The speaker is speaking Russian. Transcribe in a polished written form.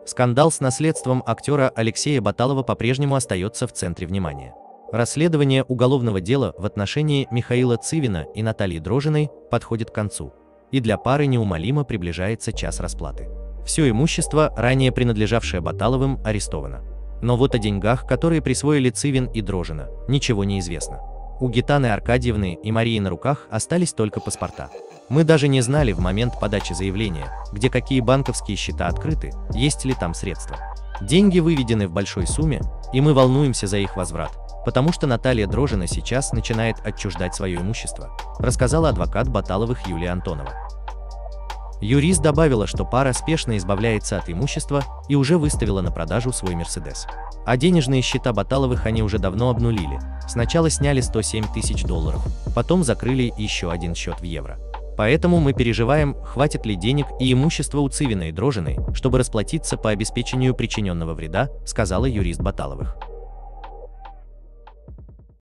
Скандал с наследством актера Алексея Баталова по-прежнему остается в центре внимания. Расследование уголовного дела в отношении Михаила Цивина и Натальи Дрожиной подходит к концу, и для пары неумолимо приближается час расплаты. Все имущество, ранее принадлежавшее Баталовым, арестовано. Но вот о деньгах, которые присвоили Цивин и Дрожина, ничего не известно. У Гитаны Аркадьевны и Марии на руках остались только паспорта. Мы даже не знали в момент подачи заявления, где какие банковские счета открыты, есть ли там средства. Деньги выведены в большой сумме, и мы волнуемся за их возврат, потому что Наталья Дрожина сейчас начинает отчуждать свое имущество, рассказала адвокат Баталовых Юлия Антонова. Юрист добавила, что пара спешно избавляется от имущества и уже выставила на продажу свой Мерседес. А денежные счета Баталовых они уже давно обнулили. Сначала сняли 107 тысяч долларов, потом закрыли еще один счет в евро. Поэтому мы переживаем, хватит ли денег и имущества у Цивина и Дрожиной, чтобы расплатиться по обеспечению причиненного вреда, сказала юрист Баталовых.